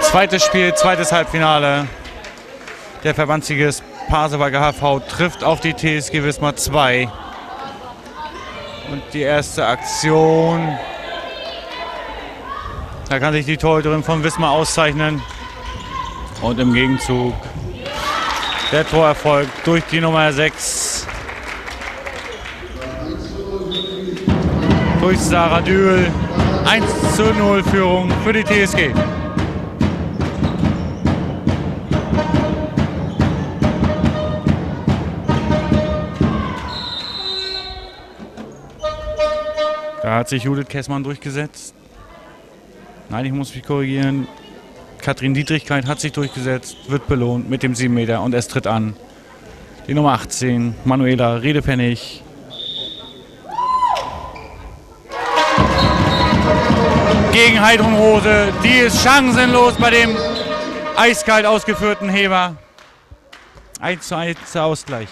Zweites Spiel, zweites Halbfinale. Der Verbandssieg Pasewalker HV trifft auf die TSG Wismar 2. Und die erste Aktion. Da kann sich die Torhüterin von Wismar auszeichnen. Und im Gegenzug der Torerfolg durch die Nummer 6. Durch Sarah Dühl. 1:0 Führung für die TSG. Da hat sich Judith Kessmann durchgesetzt. Nein, ich muss mich korrigieren. Katrin Dietrichkeit hat sich durchgesetzt, wird belohnt mit dem 7 Meter und es tritt an. Die Nummer 18, Manuela Redepfennig. Gegen Heidrun Rose, die ist chancenlos bei dem eiskalt ausgeführten Heber. 1:1 Ausgleich.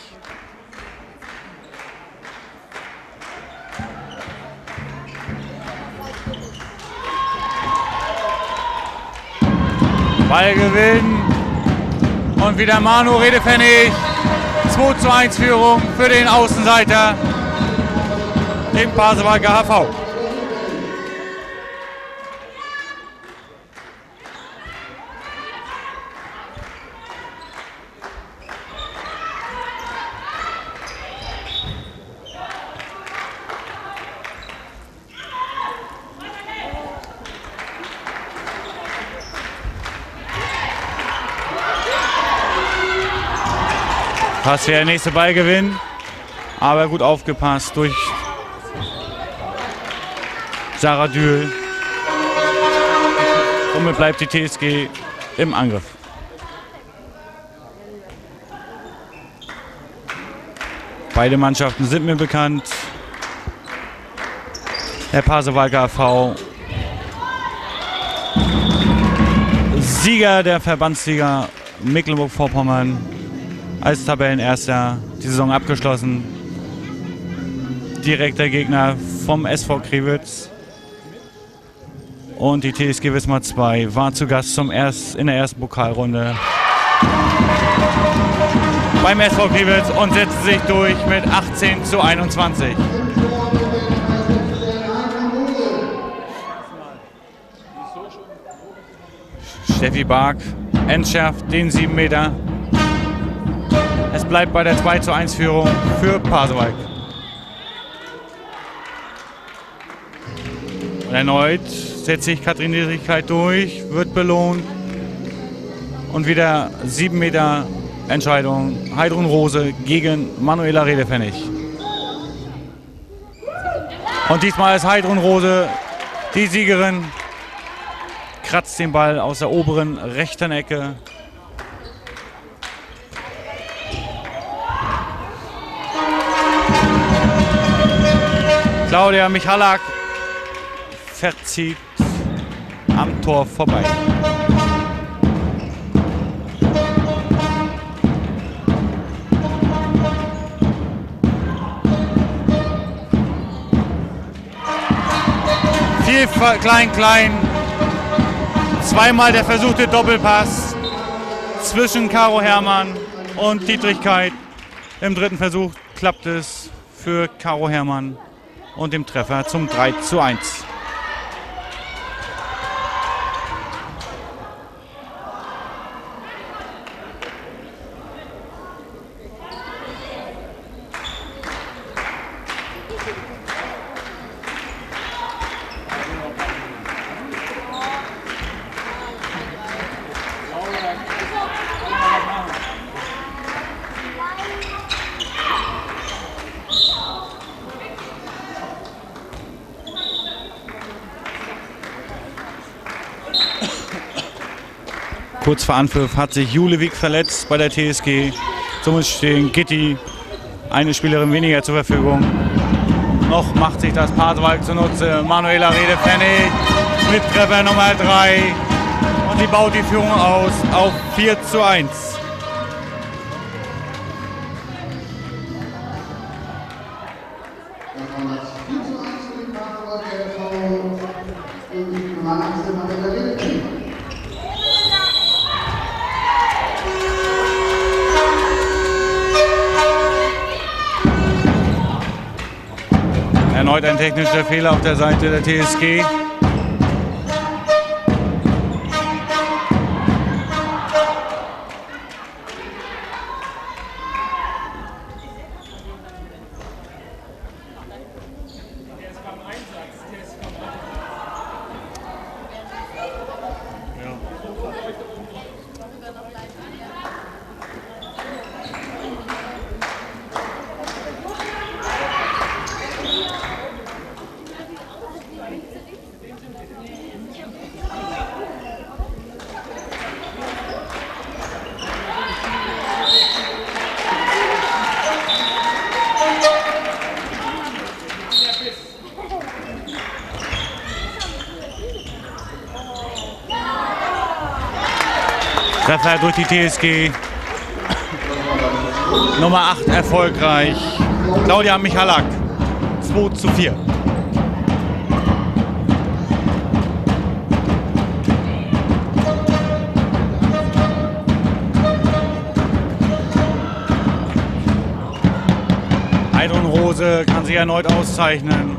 Ballgewinn und wieder Manu Redepfennig. 2:1 Führung für den Außenseiter, den Pasewalker HV. Fast der nächste Ballgewinn, aber gut aufgepasst durch Sarah Dühl. Somit bleibt die TSG im Angriff. Beide Mannschaften sind mir bekannt. Der Pasewalker HV, Sieger der Verbandsliga Mecklenburg-Vorpommern, als Tabellenerster die Saison abgeschlossen. Direkter Gegner vom SV Kriwitz. Und die TSG Wismar 2 war zu Gast in der ersten Pokalrunde beim SV Kriwitz und setzte sich durch mit 18:21. Steffi Bark entschärft den 7 Meter. Es bleibt bei der 2:1 Führung für Pasewalk. Und erneut setzt sich Katrin Dietrichkeit durch, wird belohnt. Und wieder 7 Meter Entscheidung. Heidrun Rose gegen Manuela Redepfennig. Und diesmal ist Heidrun Rose die Siegerin. Kratzt den Ball aus der oberen rechten Ecke. Claudia Michalak verzieht am Tor vorbei. Viel klein. Zweimal der versuchte Doppelpass zwischen Caro Herrmann und Dietrichkeit. Im dritten Versuch klappt es für Caro Herrmann und dem Treffer zum 3:1. Kurz vor Anpfiff hat sich Julewig verletzt bei der TSG. Somit stehen Gitti, eine Spielerin weniger zur Verfügung. Noch macht sich das Pasewalk zunutze. Manuela Redepfennig mit Treffer Nummer 3. Und sie baut die Führung aus auf 4:1. Erneut ein technischer Fehler auf der Seite der TSG. Treffer durch die TSG. Nummer 8 erfolgreich. Claudia Michalak. 2:4. Heidrun Rose kann sich erneut auszeichnen.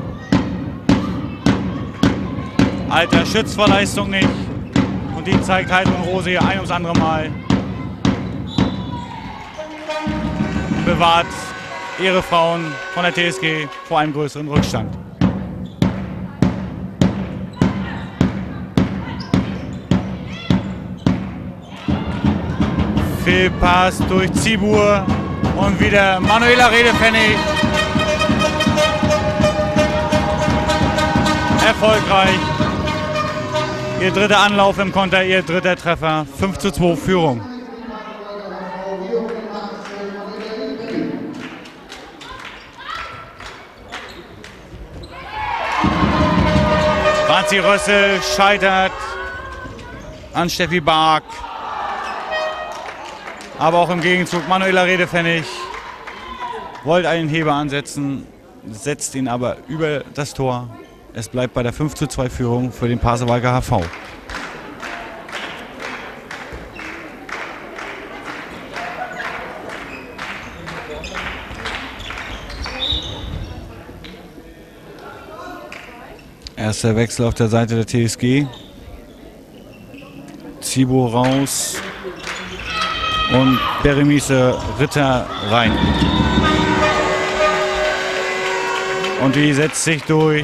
Alter schützt vor Leistung nicht. Und die zeigt Heidrun Rose hier ein ums andere Mal. Bewahrt ihre Frauen von der TSG vor einem größeren Rückstand. Fehlpass durch Zibur und wieder Manuela Redepfennig. Erfolgreich. Ihr dritter Anlauf im Konter, ihr dritter Treffer. 5:2 Führung. Franzi Rössel scheitert an Steffi Bark. Aber auch im Gegenzug Manuela Redepfennig wollte einen Heber ansetzen, setzt ihn aber über das Tor. Es bleibt bei der 5:2 Führung für den Pasewalker HV. Erster Wechsel auf der Seite der TSG. Zibo raus und Berenice Ritter rein. Und die setzt sich durch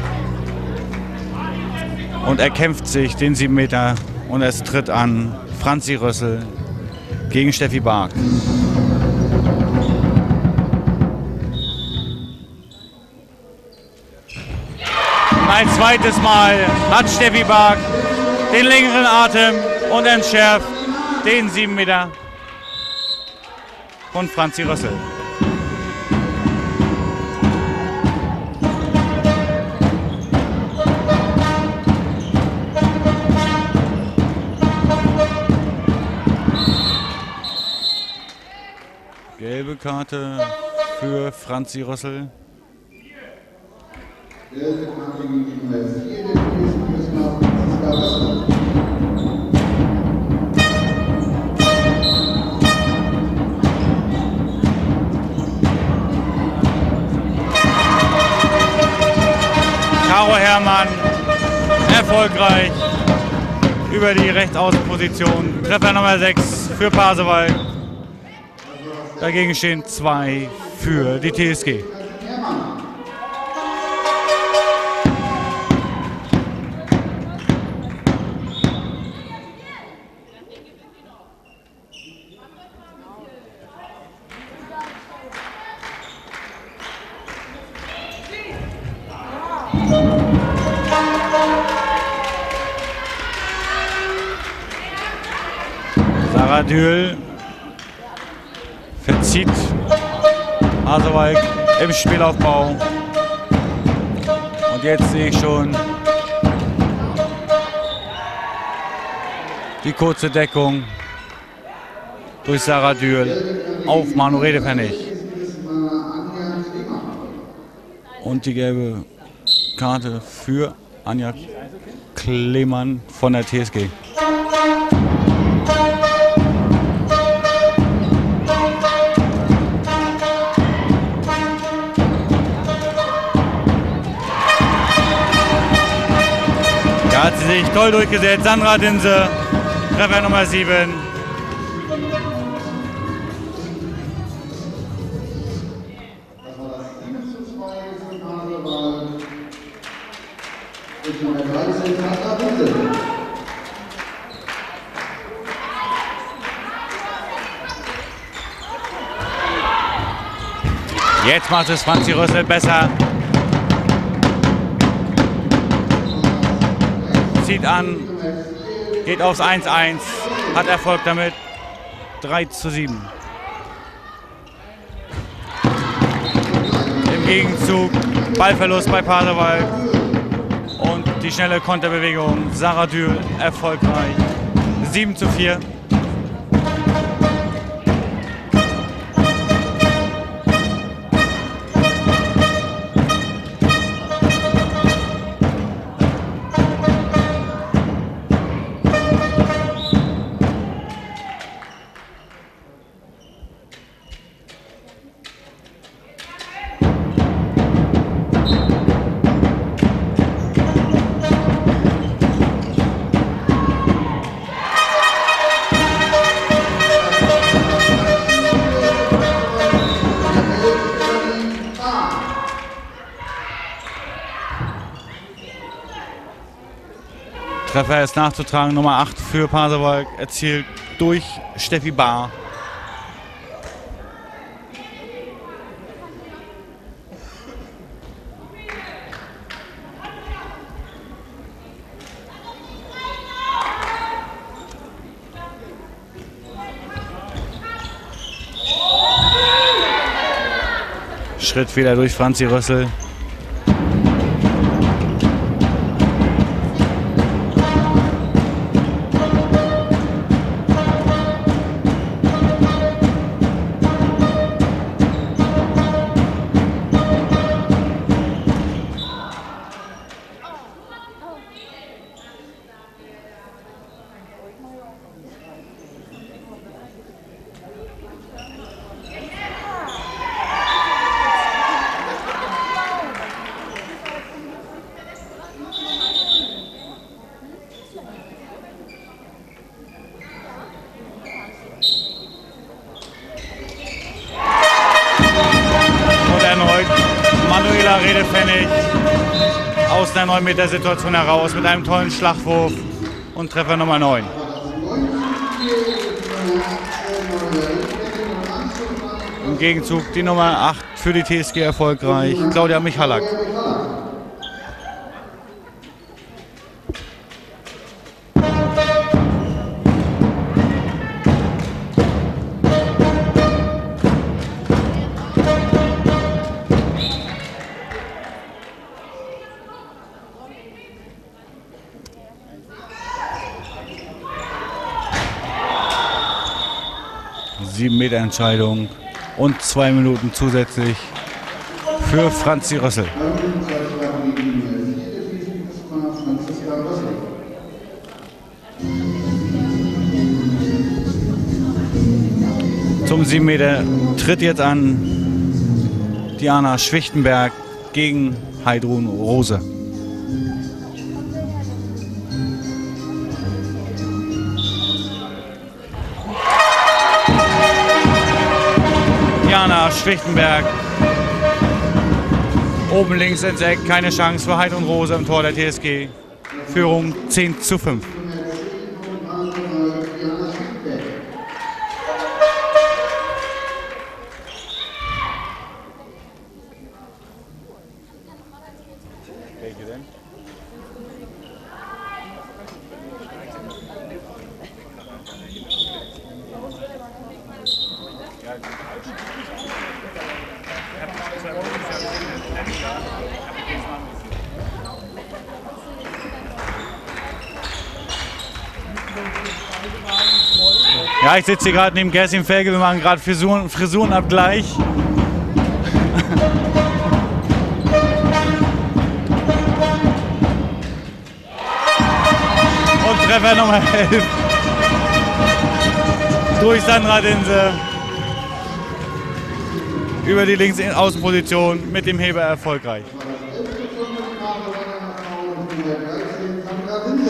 und erkämpft sich den 7 Meter und es tritt an Franzi Rössel gegen Steffi Bark. Ein zweites Mal hat Steffi Bark den längeren Atem und entschärft den 7 Meter von Franzi Rössel. Gelbe Karte für Franzi Rössel. Caro Herrmann erfolgreich über die Rechtsaußenposition. Treffer Nummer 6 für Pasewalk. Dagegen stehen 2 für die TSG. Sarah Dühl verzieht Pasewalk im Spielaufbau. Und jetzt sehe ich schon die kurze Deckung durch Sarah Dühl auf Manu Redepfennig. Und die gelbe Karte für Anja Klemann von der TSG. Da hat sie sich toll durchgesetzt. Sandra Dinse, Treffer Nummer 7. Jetzt macht es Franzi Rössel besser. Zieht an, geht aufs 1-1, hat Erfolg damit. 3:7. Im Gegenzug Ballverlust bei Pasewalk und die schnelle Konterbewegung. Sarah Dürr erfolgreich. 7:4. Treffer ist nachzutragen, Nummer 8 für Pasewalk, erzielt durch Steffi Bahr. Schrittfehler durch Franzi Rössel. Redepfennig aus der 9-Meter-Situation heraus mit einem tollen Schlagwurf und Treffer Nummer 9. Im Gegenzug die Nummer 8 für die TSG erfolgreich, Claudia Michalak. Entscheidung und 2 Minuten zusätzlich für Franzi Rössel. Zum 7 Meter tritt jetzt an Diana Schwichtenberg gegen Heidrun Rose. Diana Schwichtenberg. Oben links ins Eck, keine Chance für Heidrun Rose im Tor der TSG. Führung 10:5. Welche denn? Ja, ich sitze hier gerade neben Kerstin Felge, wir machen gerade Frisurenabgleich. Und Treffer Nummer 11 durch Sandra Dinse über die Linksaußenposition mit dem Heber erfolgreich.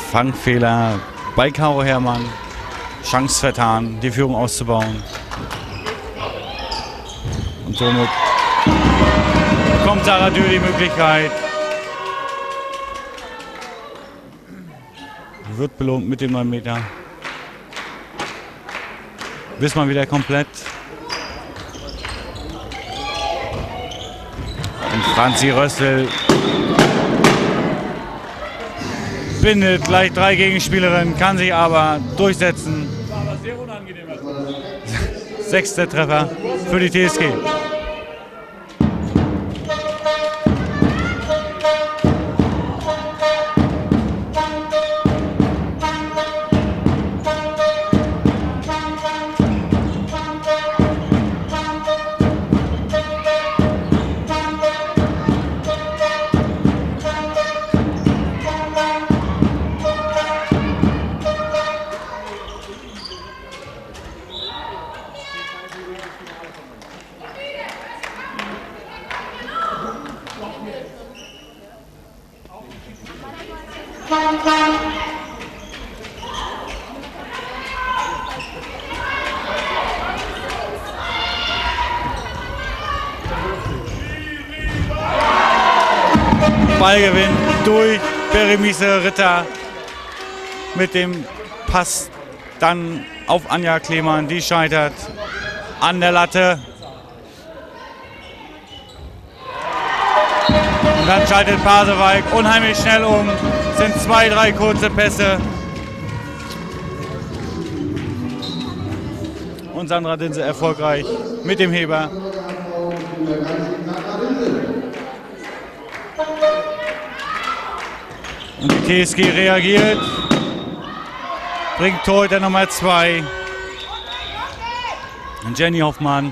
Fangfehler bei Caro Herrmann. Chance vertan, die Führung auszubauen. Und somit bekommt Sarah Dürr die Möglichkeit. Wird belohnt mit dem 9 Meter. Wismar wieder komplett. Und Franzi Rössel bindet gleich 3 Gegenspielerinnen, kann sich aber durchsetzen. 6. Treffer für die TSG. Ballgewinn durch Berenice Ritter mit dem Pass dann auf Anja Klemann, die scheitert an der Latte. Und dann schaltet Pasewalk unheimlich schnell um, sind 2, 3 kurze Pässe. Und Sandra Dinse erfolgreich mit dem Heber. Und die TSG reagiert, bringt Torhüter Nummer 2. Und Jenny Hoffmann.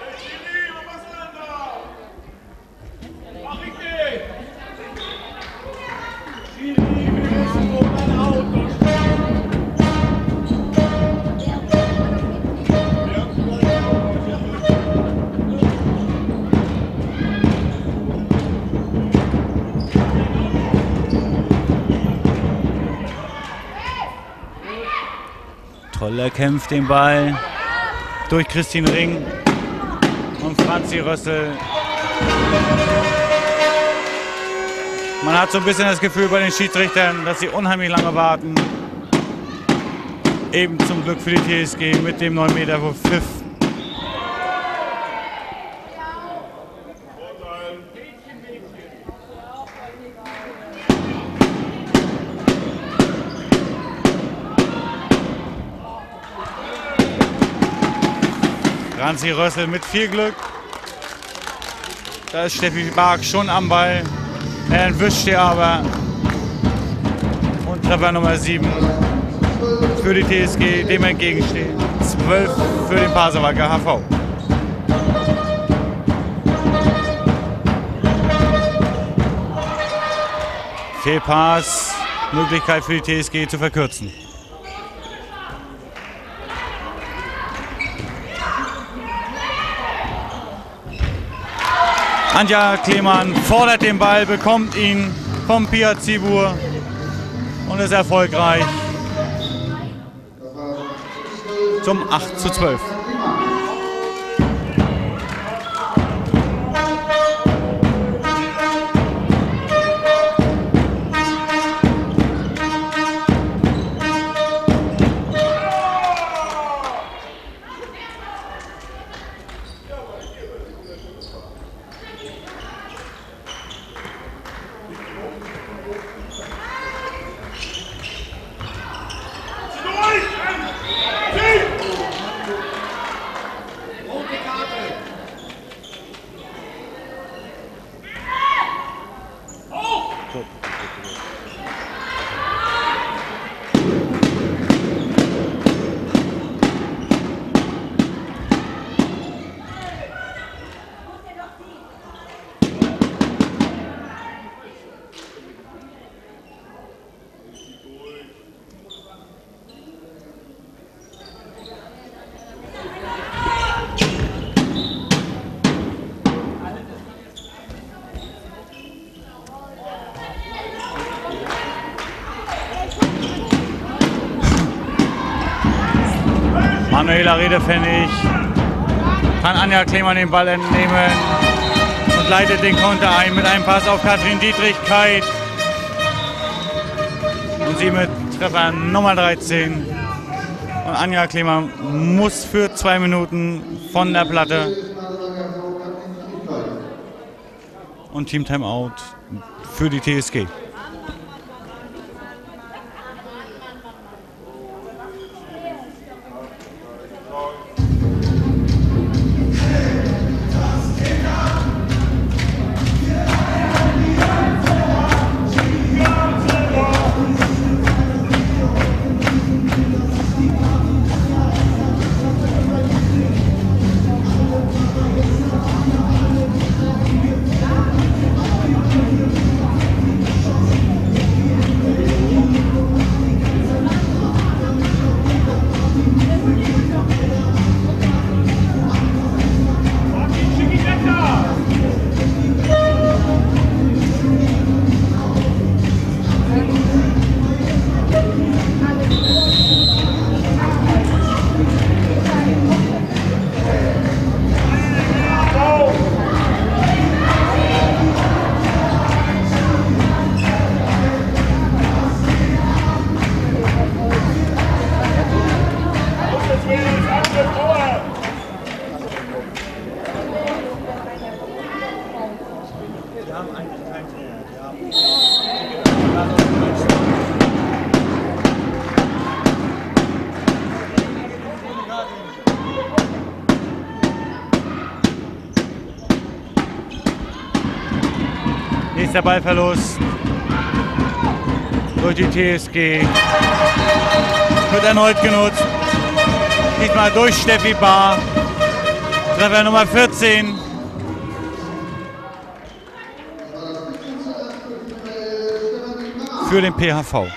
Toller kämpft den Ball durch Christine Ring und Franzi Rössel. Man hat so ein bisschen das Gefühl bei den Schiedsrichtern, dass sie unheimlich lange warten. Eben zum Glück für die TSG mit dem 9 Meter Pfiff. Franzi Rössel mit viel Glück. Da ist Steffi Bark schon am Ball. Er entwischt sie aber. Und Treffer Nummer 7 für die TSG, dem entgegenstehen. 12 für den Pasewalker HV. Fehlpass, Möglichkeit für die TSG zu verkürzen. Anja Klemann fordert den Ball, bekommt ihn vom Pia Zibur und ist erfolgreich zum 8:12. Manuela Redepfennig kann Anja Klemann den Ball entnehmen und leitet den Konter ein mit einem Pass auf Katrin Dietrichkeit. Und sie mit Treffer Nummer 13. Und Anja Klemann muss für 2 Minuten von der Platte. Und Team Timeout für die TSG. Nächster Ballverlust durch die TSG. Wird erneut genutzt. Diesmal durch Steffi Bahr. Treffer Nummer 14. Für den PHV.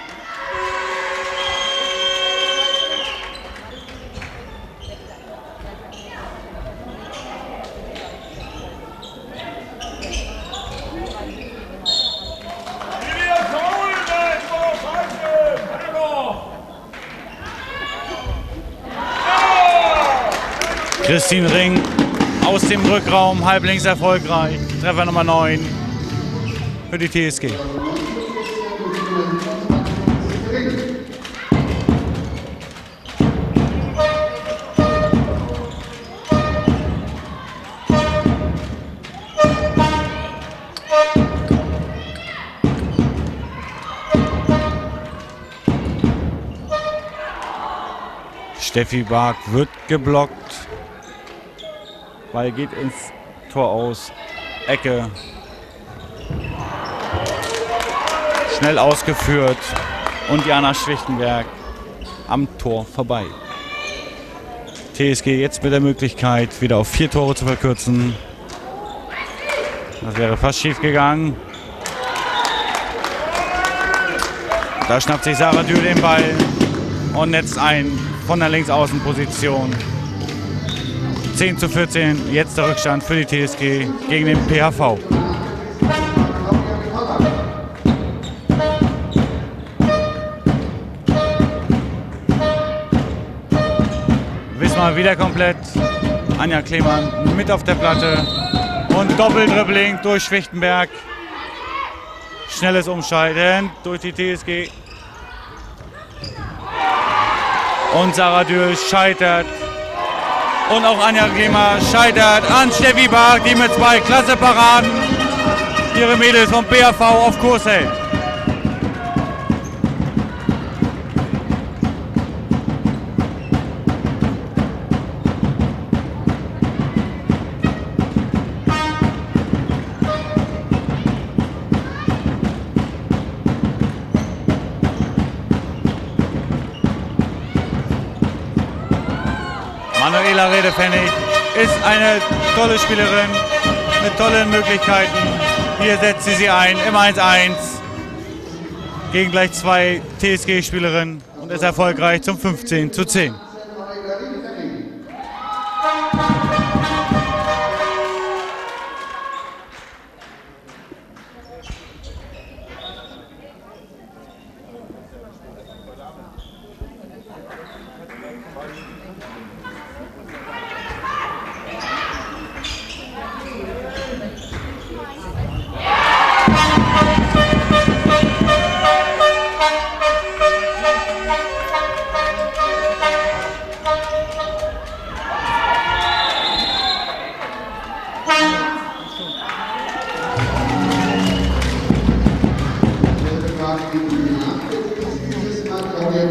Christine Ring aus dem Rückraum, halblinks erfolgreich. Treffer Nummer 9 für die TSG. Steffi Bark wird geblockt. Ball geht ins Tor aus. Ecke. Schnell ausgeführt. Und Jana Schlichtenberg am Tor vorbei. TSG jetzt mit der Möglichkeit, wieder auf 4 Tore zu verkürzen. Das wäre fast schief gegangen. Da schnappt sich Sarah Dürr den Ball und netzt ein von der Linksaußenposition. 10:14, jetzt der Rückstand für die TSG gegen den PHV. Wismar wieder komplett. Anja Klemann mit auf der Platte. Und Doppeldribbling durch Schlichtenberg. Schnelles Umschalten durch die TSG. Und Sarah Dürr scheitert. Und auch Anja Klemann scheitert an Steffi Bark, die mit 2 Klasse-Paraden ihre Mädels vom PHV auf Kurs hält. Manuela Redepfennig ist eine tolle Spielerin mit tollen Möglichkeiten. Hier setzt sie ein im 1:1 gegen gleich 2 TSG-Spielerinnen und ist erfolgreich zum 15:10.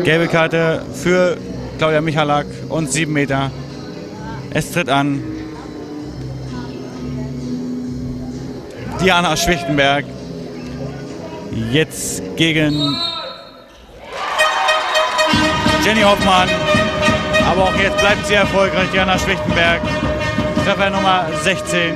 Gelbe Karte für Claudia Michalak und 7 Meter. Es tritt an Diana Schwichtenberg. Jetzt gegen Jenny Hoffmann. Aber auch jetzt bleibt sie erfolgreich, Diana Schwichtenberg. Treffer Nummer 16.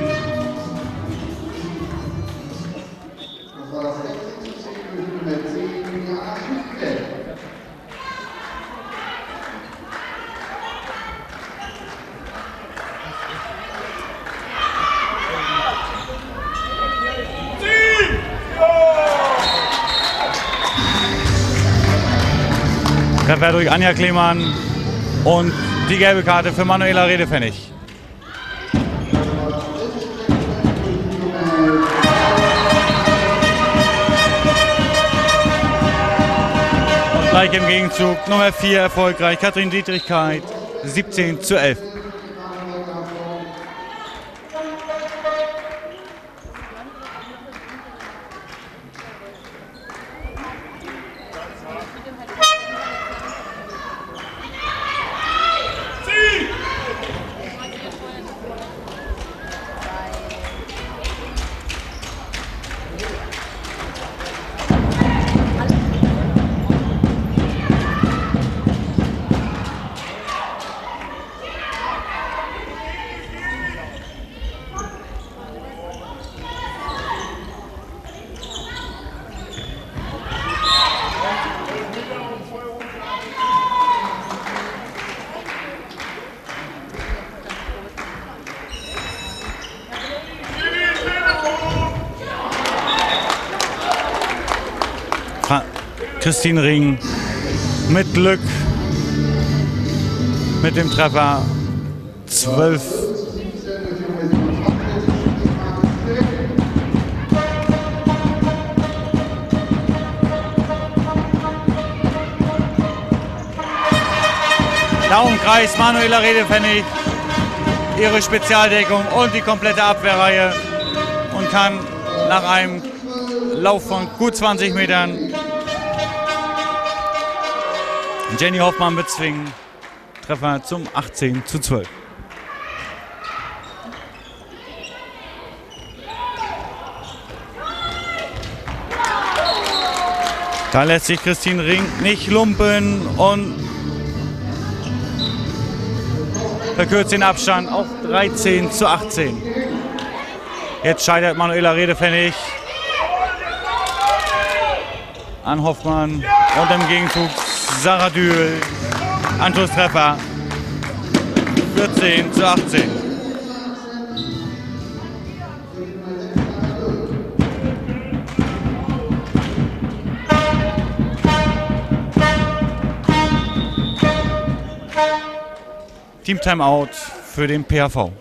Treffer durch Anja Klemann und die gelbe Karte für Manuela Redepfennig. Und gleich im Gegenzug Nummer 4 erfolgreich, Katrin Dietrichkeit, 17:11. Christine Ring mit Glück mit dem Treffer 12. Daumenkreis Manuela Redepfennig, ihre Spezialdeckung und die komplette Abwehrreihe und kann nach einem Lauf von gut 20 Metern Jenny Hoffmann bezwingen. Treffer zum 18:12. Da lässt sich Christine Ring nicht lumpen und verkürzt den Abstand auf 13:18. Jetzt scheitert Manuela Redepfennig an Hoffmann und im Gegenzug Sarah Dühl, Anschlusstreffer 14:18. Team Timeout für den PHV.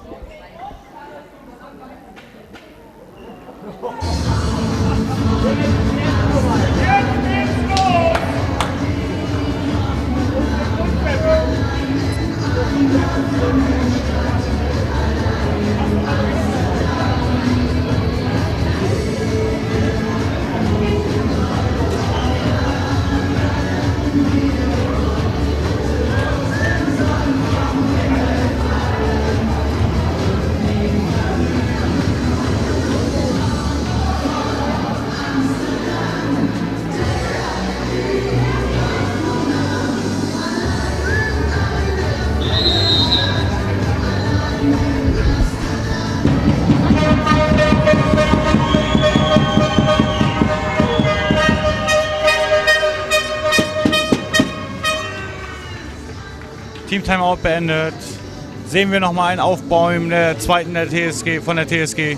Team Timeout beendet. Sehen wir nochmal ein Aufbäumen der zweiten der TSG, von der TSG.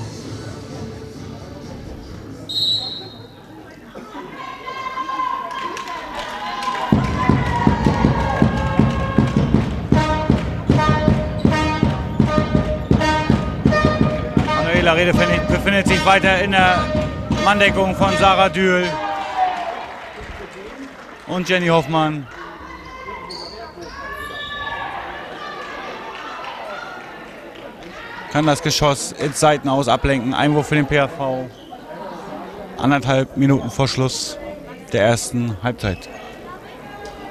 Manuela Redepfennig befindet sich weiter in der Manndeckung von Sarah Dühl und Jenny Hoffmann. Kann das Geschoss ins Seitenaus ablenken. Einwurf für den PHV. 1,5 Minuten vor Schluss der ersten Halbzeit.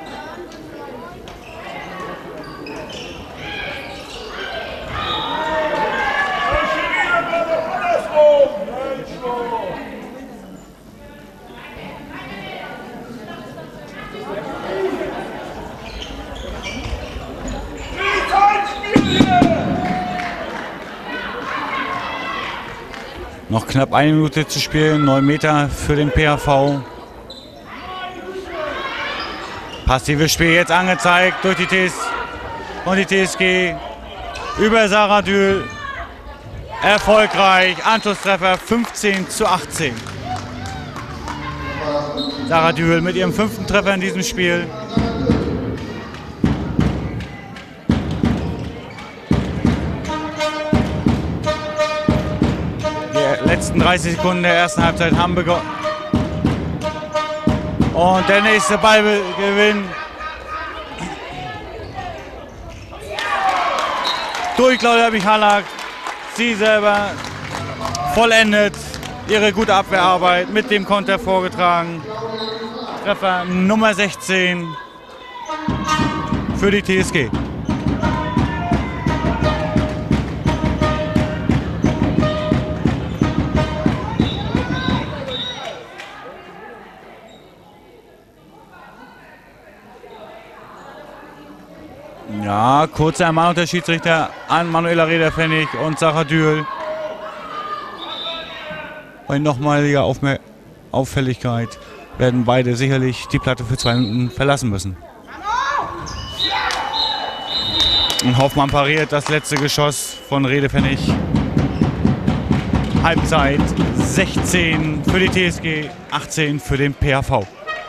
Noch knapp 1 Minute zu spielen, 9 Meter für den PHV. Passives Spiel jetzt angezeigt durch die TSG über Sarah Dühl. Erfolgreich, Anschlusstreffer 15:18. Sarah Dühl mit ihrem 5. Treffer in diesem Spiel. Die letzten 30 Sekunden der ersten Halbzeit haben begonnen. Und der nächste Ballgewinn durch Claudia Michalak. Sie selber vollendet ihre gute Abwehrarbeit mit dem Konter vorgetragen. Treffer Nummer 16 für die TSG. Ja, kurze Ermahnung der Schiedsrichter an Manuela Rederpfennig und Sarah Dühl. Bei nochmaliger Auffälligkeit werden beide sicherlich die Platte für 2 Minuten verlassen müssen. Und Hoffmann pariert das letzte Geschoss von Rederpfennig. Halbzeit 16 für die TSG, 18 für den PHV.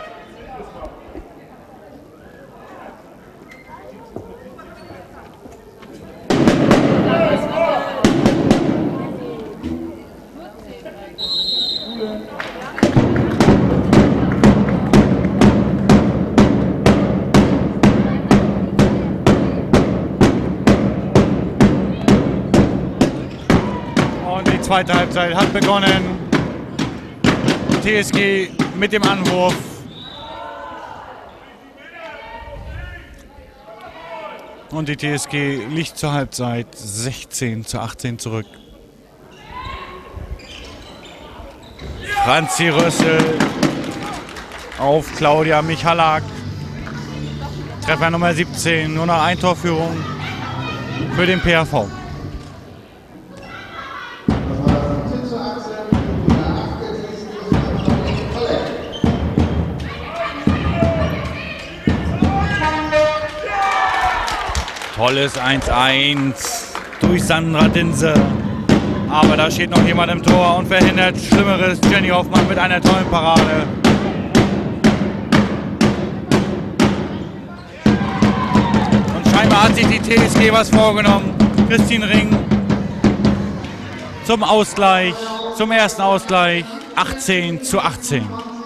Die zweite Halbzeit hat begonnen. TSG mit dem Anwurf. Und die TSG liegt zur Halbzeit 16:18 zurück. Franzi Rössel auf Claudia Michalak. Treffer Nummer 17, nur noch ein Torführung für den PHV. Tolles 1:1 durch Sandra Dinse. Aber da steht noch jemand im Tor und verhindert Schlimmeres. Jenny Hoffmann mit einer tollen Parade. Und scheinbar hat sich die TSG was vorgenommen. Christine Ring zum Ausgleich, zum ersten Ausgleich, 18:18.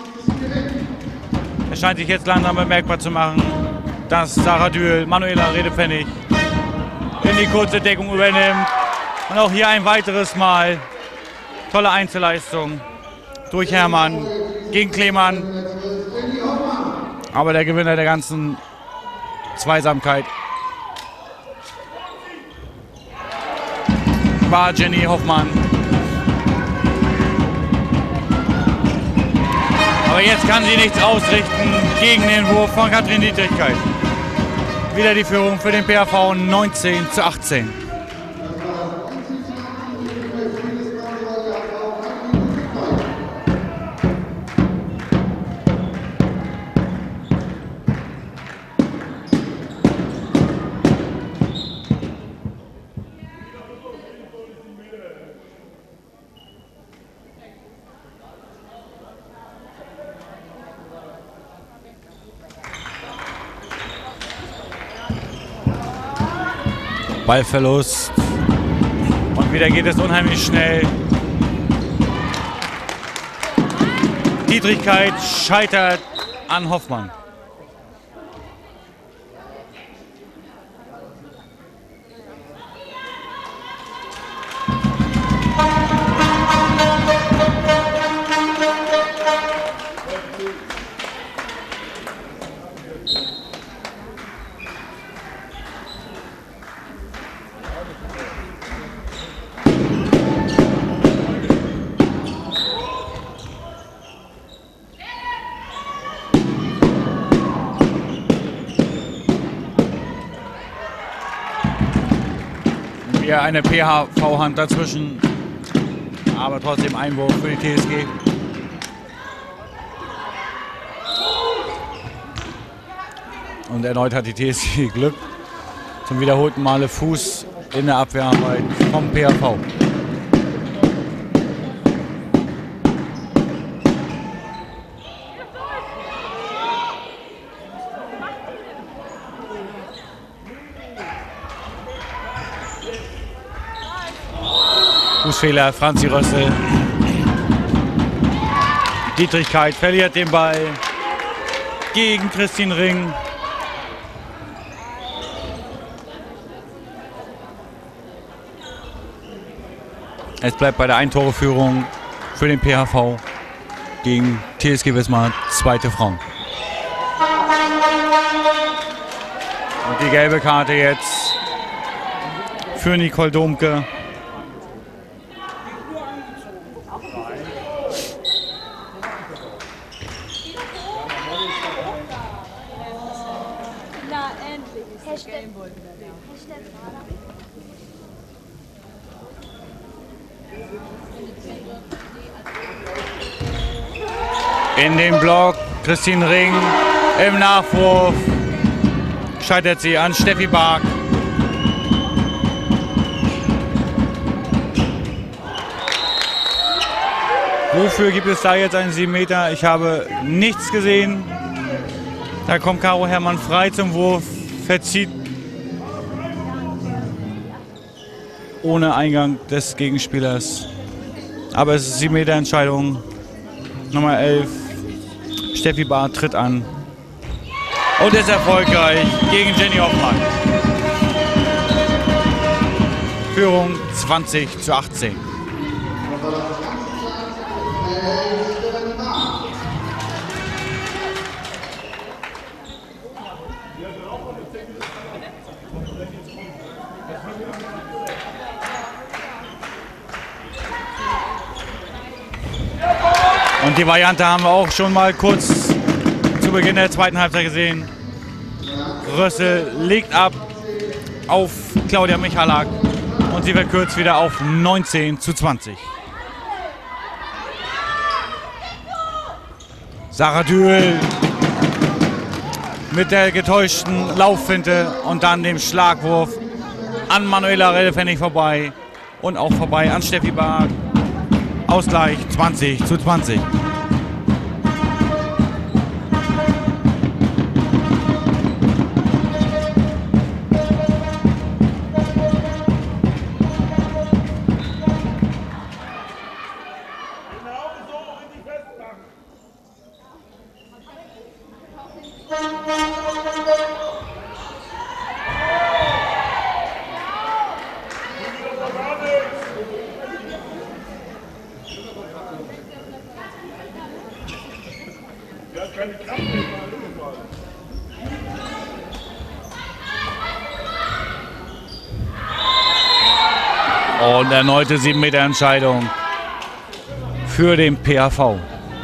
Es scheint sich jetzt langsam bemerkbar zu machen, dass Sarah Dühl, Manuela Rederpfennig in die kurze Deckung übernimmt. Und auch hier ein weiteres Mal tolle Einzelleistung durch Hermann gegen Klemann. Aber der Gewinner der ganzen Zweisamkeit war Jenny Hoffmann. Aber jetzt kann sie nichts ausrichten gegen den Wurf von Katrin Dietrichkeit. Wieder die Führung für den PHV 19:18. Ballverlust. Und wieder geht es unheimlich schnell. Dietrichkeit scheitert an Hoffmann. Eine PHV-Hand dazwischen. aber trotzdem Einwurf für die TSG. Und erneut hat die TSG Glück. Zum wiederholten Male Fuß in der Abwehrarbeit vom PHV. Fußfehler, Franzi Rössel. Dietrichkeit verliert den Ball gegen Christine Ring. Es bleibt bei der Eintoreführung für den PHV gegen TSG Wismar, zweite Frauen. Und die gelbe Karte jetzt für Nicole Domke. In den Block, Christine Ring im Nachwurf, scheitert sie an Steffi Bark. Wofür gibt es da jetzt einen 7 Meter? Ich habe nichts gesehen. Da kommt Caro Herrmann frei zum Wurf, verzieht ohne Eingang des Gegenspielers. Aber es ist 7 Meter Entscheidung. Nummer 11. Steffi Barr tritt an und ist erfolgreich gegen Jenny Hoffmann. Führung 20:18. Und die Variante haben wir auch schon mal kurz zu Beginn der zweiten Halbzeit gesehen. Rössel legt ab auf Claudia Michalak und sie verkürzt wieder auf 19:20. Sarah Dühl mit der getäuschten Lauffinte und dann dem Schlagwurf an Manuela Redepfennig vorbei und auch vorbei an Steffi Bark. Ausgleich 20:20. Und erneute 7 Meter Entscheidung für den PHV.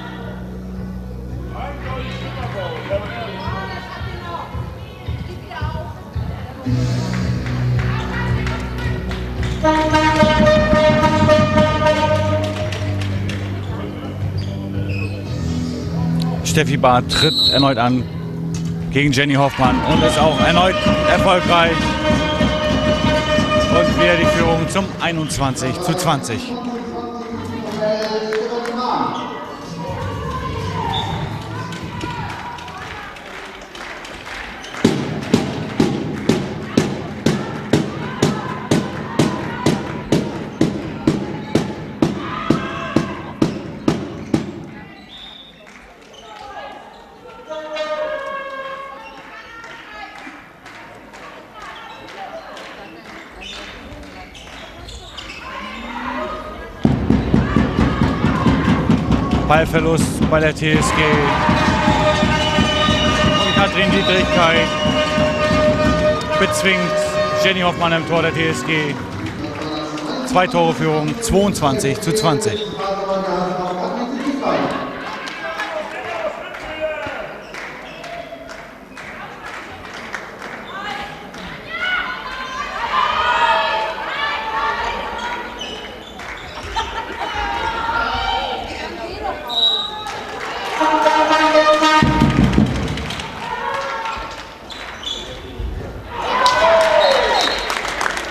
Steffi Barth tritt erneut an gegen Jenny Hoffmann und ist auch erneut erfolgreich. Und wieder die Führung zum 21:20. Ballverlust bei der TSG. Und Katrin Dietrichkeit bezwingt Jenny Hoffmann im Tor der TSG. 2 Tore Führung, 22:20.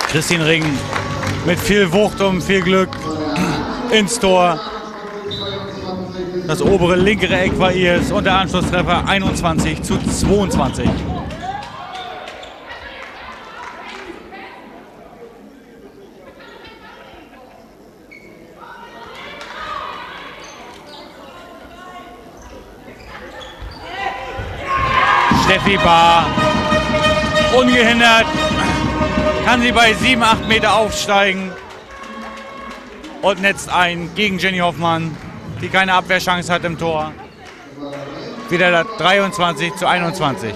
Christine Ring mit viel Wucht und viel Glück ins Tor. Das obere linkere Eck war ihrs und der Anschlusstreffer 21:22. Steffi Bahr, ungehindert, kann sie bei 7-8 Meter aufsteigen und netzt ein gegen Jenny Hoffmann, die keine Abwehrchance hat im Tor. Wieder 23:21.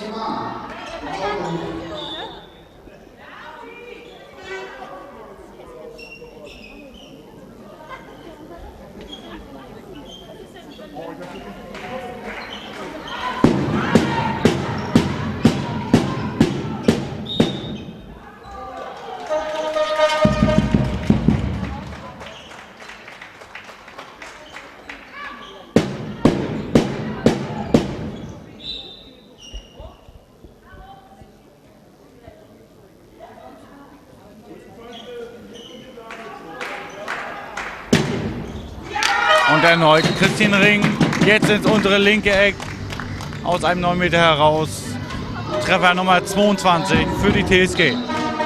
Und erneut Christine Ring, jetzt ins untere linke Eck, aus einem 9 Meter heraus. Treffer Nummer 22 für die TSG.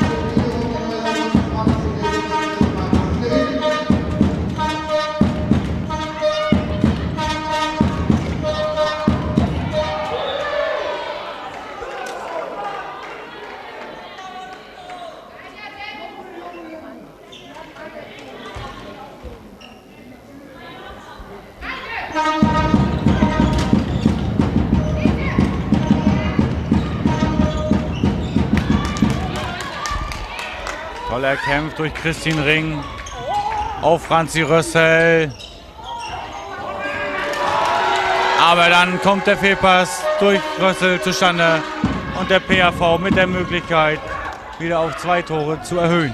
Toll erkämpft durch Christine Ring auf Franzi Rössel. Aber dann kommt der Fehlpass durch Rössel zustande und der PHV mit der Möglichkeit, wieder auf 2 Tore zu erhöhen.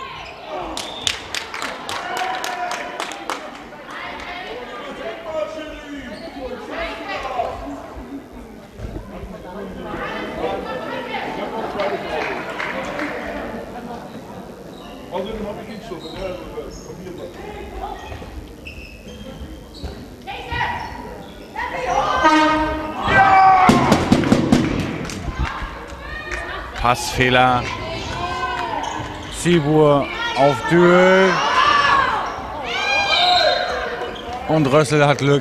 Passfehler. Zibur auf Dühl. Und Rössel hat Glück.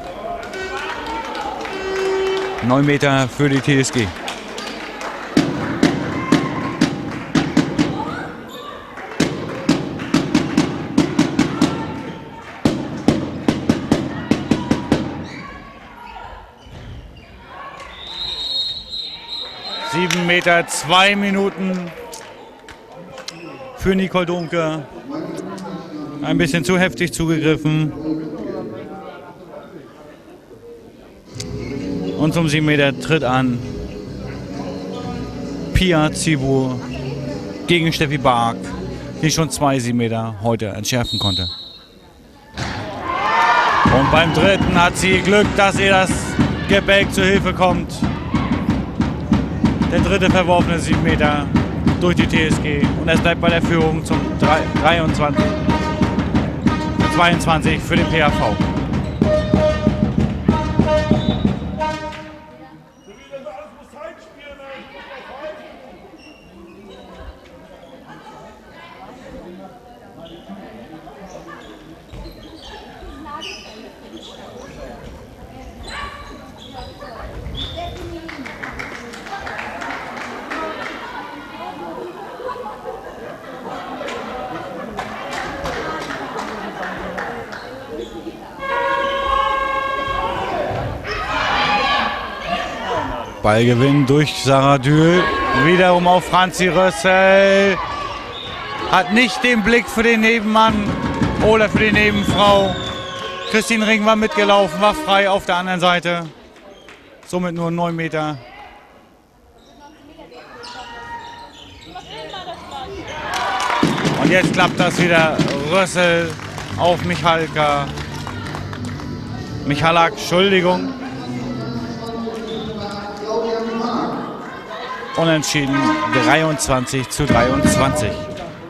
9 Meter für die TSG. Meter 2 Minuten für Nicole Domke. Ein bisschen zu heftig zugegriffen. Und zum 7 Meter tritt an Pia Zibur gegen Steffi Bark, die schon 2 7 Meter heute entschärfen konnte. Und beim dritten hat sie Glück, dass ihr das Gebälk zur Hilfe kommt. Der dritte verworfene 7 Meter durch die TSG. Und es bleibt bei der Führung zum 22 für den PHV. Ballgewinn durch Sarah Dühl. Wiederum auf Franzi Rössel. Hat nicht den Blick für den Nebenmann oder für die Nebenfrau. Christine Ring war mitgelaufen, war frei auf der anderen Seite. Somit nur 9 Meter. Und jetzt klappt das wieder. Rössel auf Michalak, Entschuldigung. Unentschieden 23:23.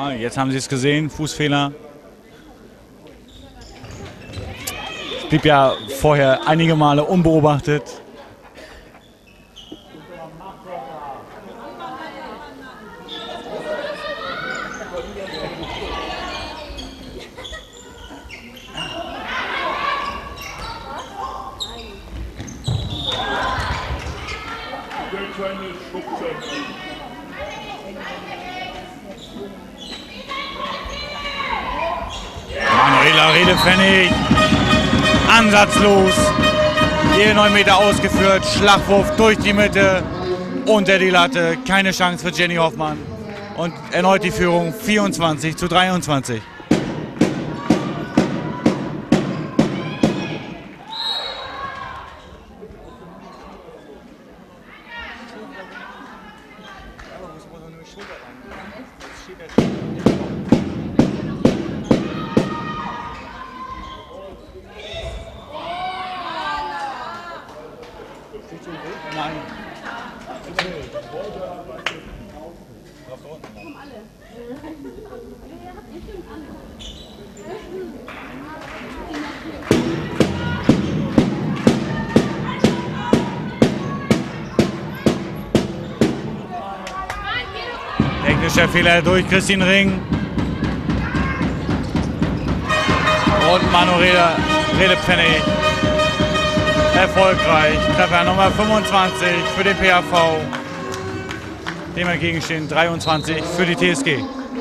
Ja, jetzt haben sie es gesehen, Fußfehler. Es blieb ja vorher einige Male unbeobachtet. Manuela Redepfennig, ansatzlos, je 9 Meter ausgeführt, Schlagwurf durch die Mitte, unter die Latte, keine Chance für Jenny Hoffmann und erneut die Führung 24:23. Technischer Fehler durch Christine Ring. Und Manuela Redepfennig erfolgreich. Treffer Nummer 25 für den PHV. Dem entgegenstehen 23 für die TSG.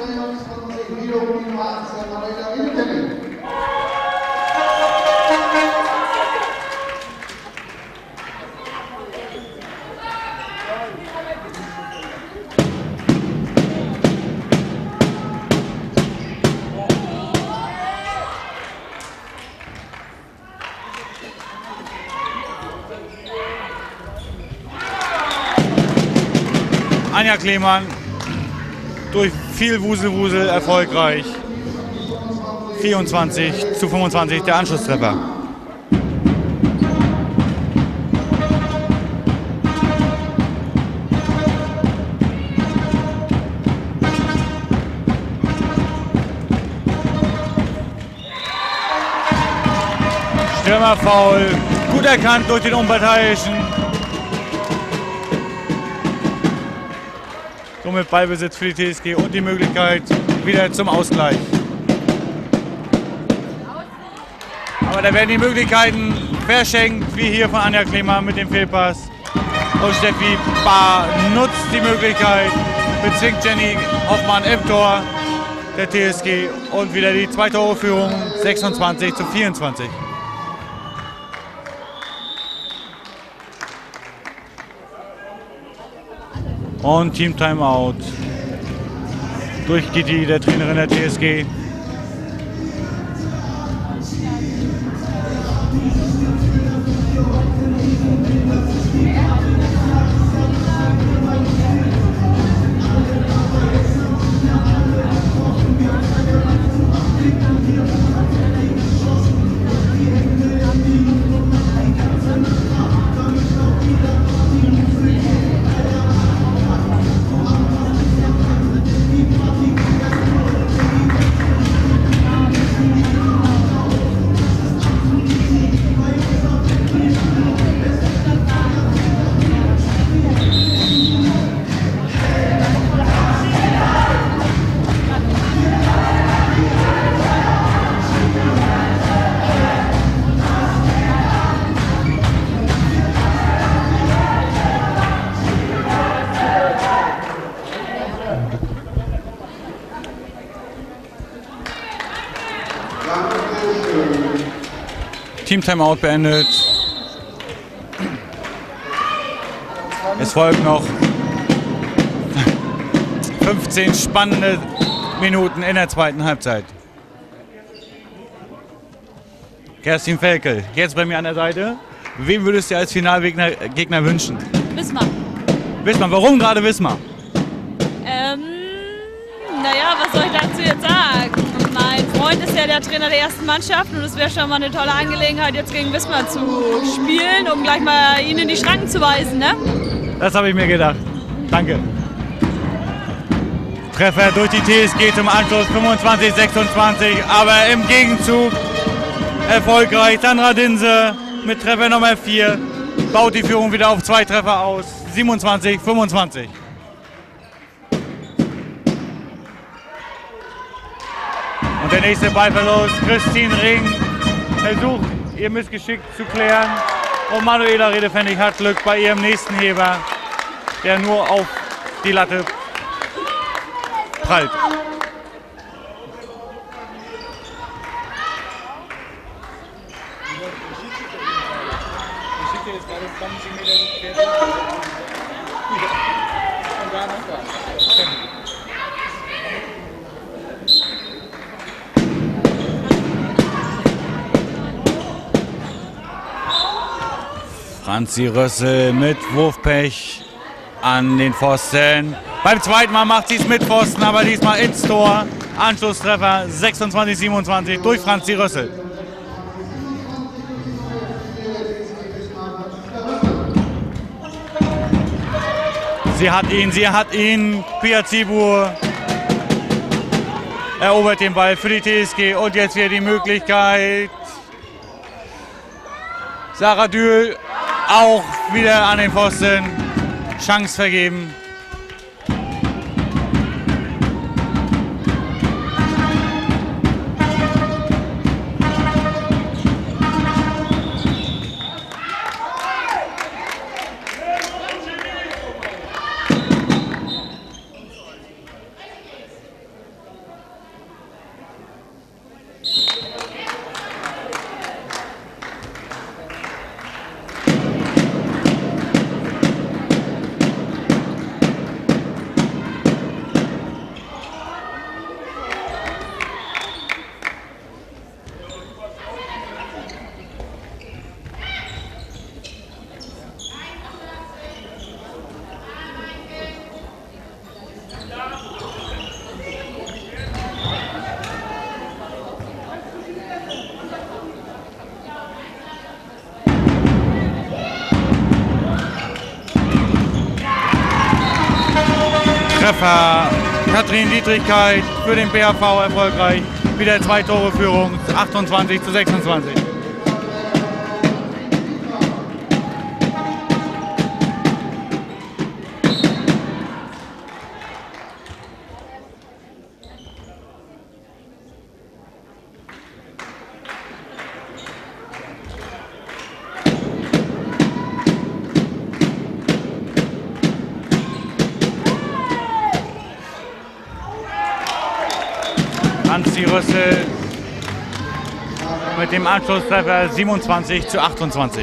Anja Kleemann durch viel Wusel erfolgreich. 24:25 der Anschlusstreffer. Stürmerfoul, gut erkannt durch den Unparteiischen. Somit Ballbesitz für die TSG und die Möglichkeit wieder zum Ausgleich. Aber da werden die Möglichkeiten verschenkt, wie hier von Anja Kleemann mit dem Fehlpass. Und Steffi Bahr nutzt die Möglichkeit, bezwingt Jenny Hoffmann im Tor der TSG und wieder die 2-Tore-Führung 26:24. Und Team Timeout durch Gitti, der Trainerin der TSG. Team Timeout beendet. Es folgen noch 15 spannende Minuten in der zweiten Halbzeit. Kerstin Felkel, jetzt bei mir an der Seite. Wen würdest du als Finalgegner wünschen? Wismar. Wismar, warum gerade Wismar? Naja, was soll ich dazu jetzt sagen? Mein Freund ist ja der Trainer der ersten Mannschaft und es wäre schon mal eine tolle Angelegenheit, jetzt gegen Wismar zu spielen, um gleich mal ihn in die Schranken zu weisen, ne? Das habe ich mir gedacht. Danke. Treffer durch die TSG zum Anschluss 25-26, aber im Gegenzug erfolgreich. Sandra Dinse mit Treffer Nummer 4 baut die Führung wieder auf 2 Treffer aus, 27-25. Und der nächste Ballverlust, Christine Ring versucht ihr Missgeschick zu klären und Manuela Redefennig hat Glück bei ihrem nächsten Heber, der nur auf die Latte prallt. Franzi Rössel mit Wurfpech an den Pfosten. Beim zweiten Mal macht sie es mit Pfosten, aber diesmal ins Tor. Anschlusstreffer 26-27 durch Franzi Rössel. Sie hat ihn. Pia Zibur erobert den Ball für die TSG und jetzt wieder die Möglichkeit. Sarah Dühl auch wieder an den Pfosten. Chance vergeben. Treffer. Katrin Dietrichkeit für den BHV erfolgreich. Wieder 2 Tore Führung, 28-26. Franzi Rössel mit dem Anschlusstreffer 27-28.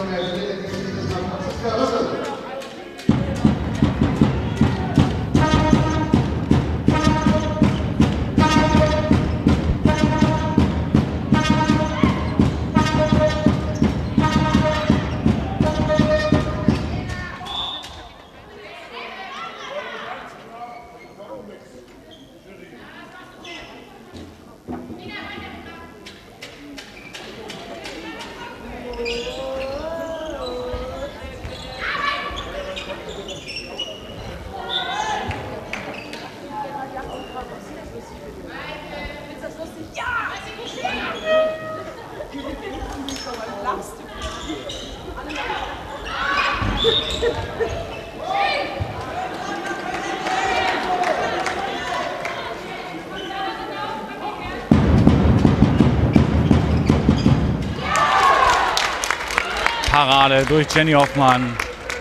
Parade durch Jenny Hoffmann.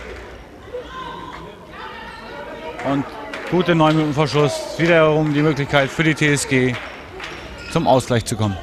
Und gute 9 Minuten Verschluss. Wiederum die Möglichkeit für die TSG zum Ausgleich zu kommen.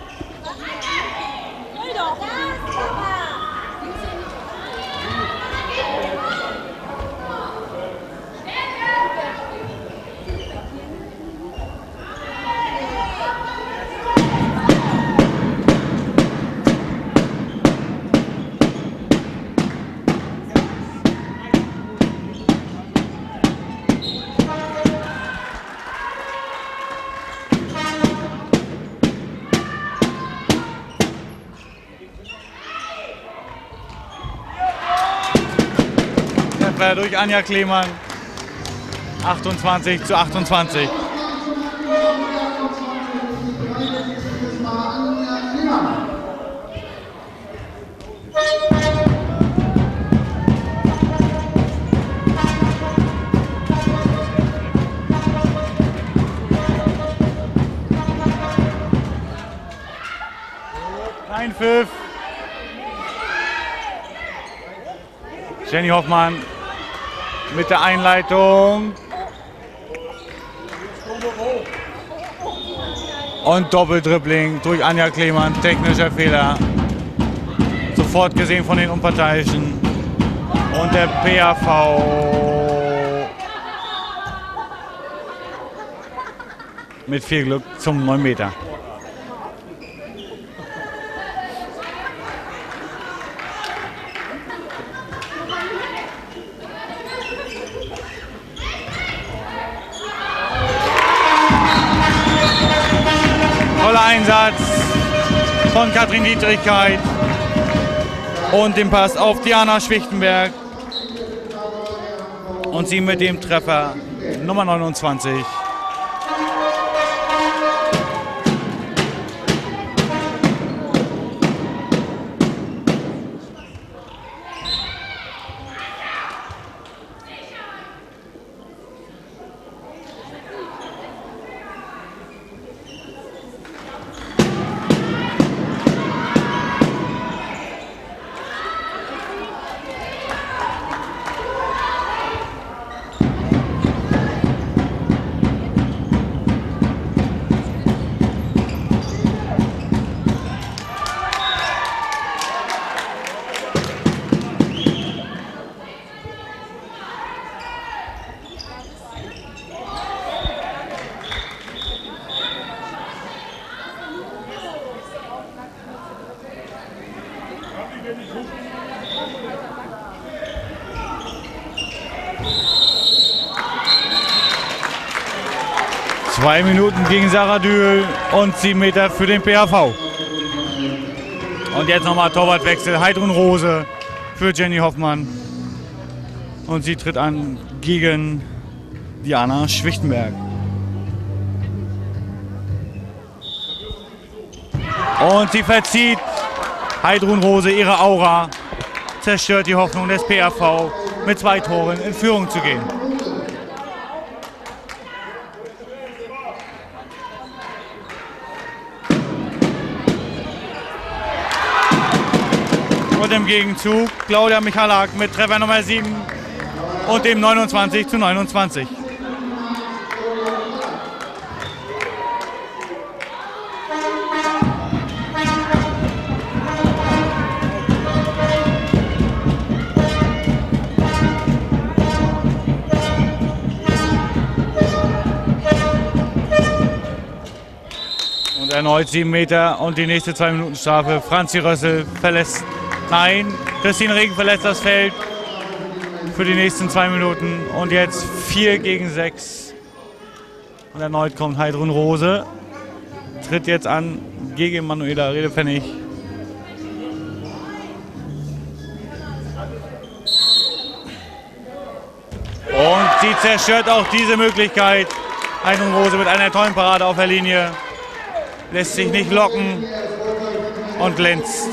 Durch Anja Klemann, 28-28. Kein Pfiff. Jenny Hoffmann mit der Einleitung. Und Doppeldribbling durch Anja Klemann. Technischer Fehler. Sofort gesehen von den Unparteiischen. Und der PAV mit viel Glück zum 9 Meter. Toller Einsatz von Katrin Dietrichkeit und den Pass auf Diana Schwichtenberg und sie mit dem Treffer Nummer 29. Zwei Minuten gegen Sarah Dühl und 7 Meter für den PHV. Und jetzt nochmal Torwartwechsel. Heidrun Rose für Jenny Hoffmann. Und sie tritt an gegen Diana Schwichtenberg. Und sie verzieht Heidrun Rose ihre Aura. Zerstört die Hoffnung des PHV, mit 2 Toren in Führung zu gehen. Und im Gegenzug Claudia Michalak mit Treffer Nummer 7 und dem 29:29. Und erneut 7 Meter und die nächste 2 Minuten Strafe. Franzi Rössel verlässt. Nein, Christine Regen verlässt das Feld für die nächsten 2 Minuten. Und jetzt 4 gegen 6. Und erneut kommt Heidrun Rose. Tritt jetzt an gegen Manuela Redepfennig. Und sie zerstört auch diese Möglichkeit. Heidrun Rose mit einer tollen Parade auf der Linie. Lässt sich nicht locken und glänzt.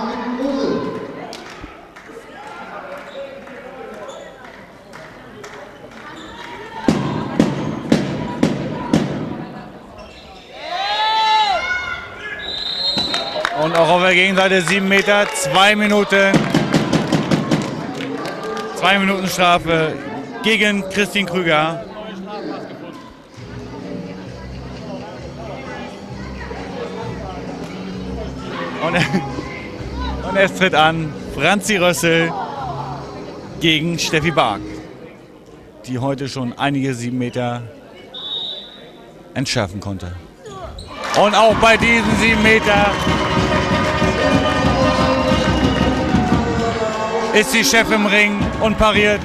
Und auch auf der Gegenseite 7 Meter, 2 Minuten. 2 Minuten Strafe gegen Christine Krüger. Und es tritt an Franzi Rössel gegen Steffi Bark, die heute schon einige 7 Meter entschärfen konnte. Und auch bei diesen 7 Meter ist sie Chef im Ring und pariert.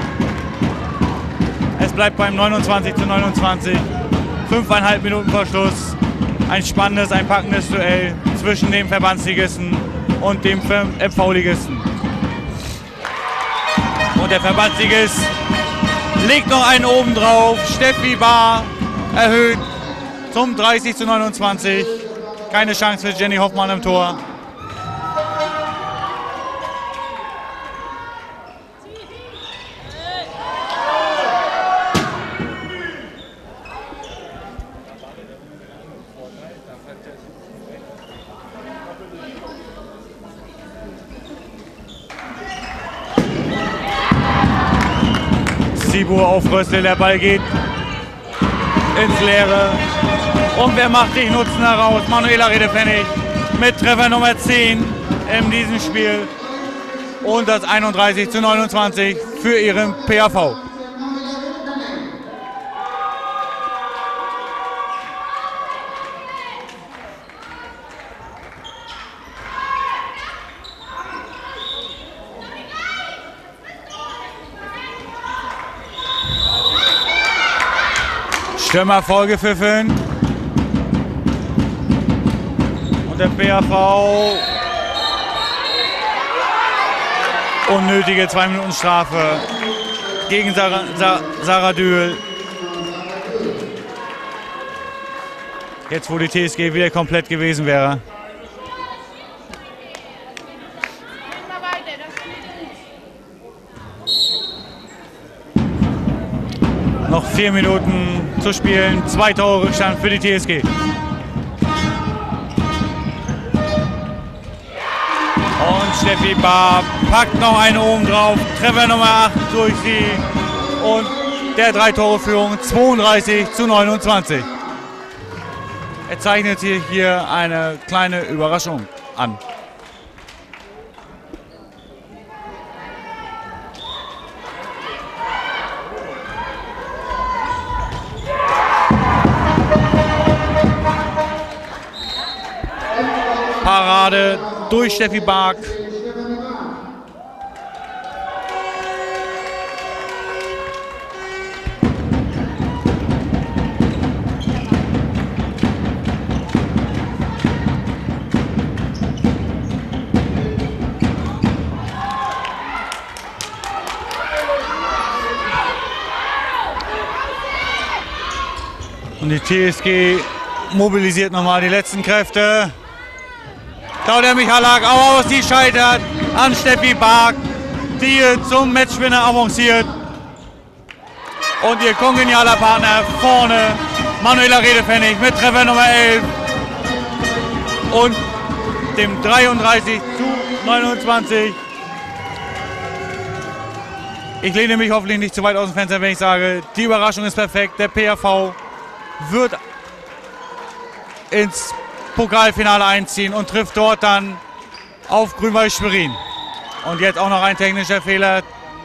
Es bleibt beim 29:29. 5,5 Minuten vor Schluss. Ein spannendes, ein packendes Duell zwischen dem Verbandsligisten und dem MV-Ligisten. Und der Verbandsligist legt noch einen oben drauf. Steffi Bahr erhöht zum 30:29. Keine Chance für Jenny Hoffmann im Tor. Sibu auf Rössel, der Ball geht ins Leere. Und wer macht sich Nutzen heraus? Manuela Redepfennig mit Treffer Nummer 10 in diesem Spiel. Und das 31:29 für ihren PAV. Stürmer vorgepfiffen. Und der BAV unnötige 2 Minuten Strafe gegen Sarah Dühl. Jetzt wo die TSG wieder komplett gewesen wäre. Noch 4 Minuten zu spielen. 2 Tore Rückstand für die TSG. Und Steffi Bahr packt noch eine oben drauf. Treffer Nummer 8 durch sie. Und der 3-Tore-Führung 32:29. Er zeichnet hier eine kleine Überraschung an. Parade durch Steffi Bark. Und die TSG mobilisiert nochmal die letzten Kräfte. Claudia Michalak aus, die scheitert an Steffi Bark, die zum Matchwinner avanciert. Und ihr kongenialer Partner vorne, Manuela Redepfennig mit Treffer Nummer 11 und dem 33:29. Ich lehne mich hoffentlich nicht zu weit aus dem Fenster, wenn ich sage, die Überraschung ist perfekt. Der PAV wird ins Pokalfinale einziehen und trifft dort dann auf Grün-Weiß Schwerin. Und jetzt auch noch ein technischer Fehler.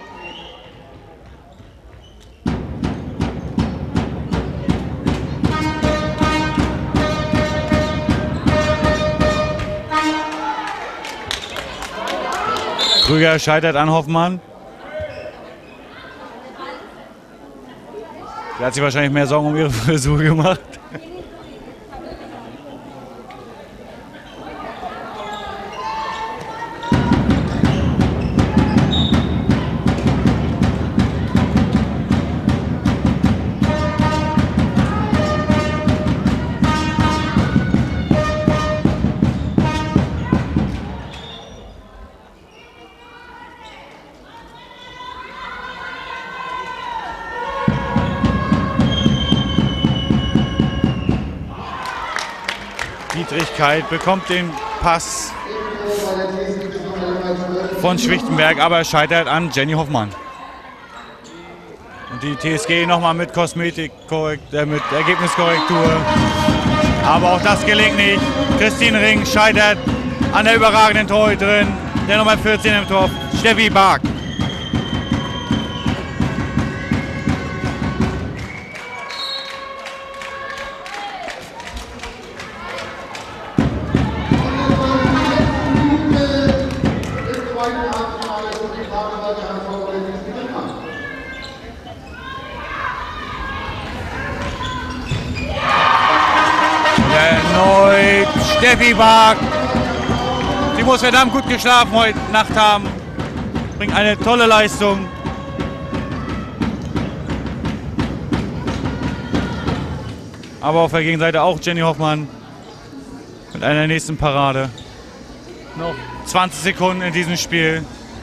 Krüger scheitert an Hoffmann. Sie hat sich wahrscheinlich mehr Sorgen um ihre Frisur gemacht. Dietrichkeit bekommt den Pass von Schwichtenberg, aber scheitert an Jenny Hoffmann. Und die TSG nochmal mit mit Ergebniskorrektur. Aber auch das gelingt nicht. Christine Ring scheitert an der überragenden Torhüterin, der Nummer 14 im Tor, Steffi Bark. Erneut Steffi Bark. Sie muss verdammt gut geschlafen heute Nacht haben. Bringt eine tolle Leistung. Aber auf der Gegenseite auch Jenny Hoffmann mit einer nächsten Parade. Noch 20 Sekunden in diesem Spiel.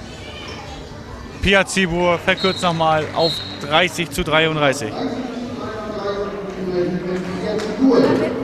Pia Zibur verkürzt nochmal auf 30:33.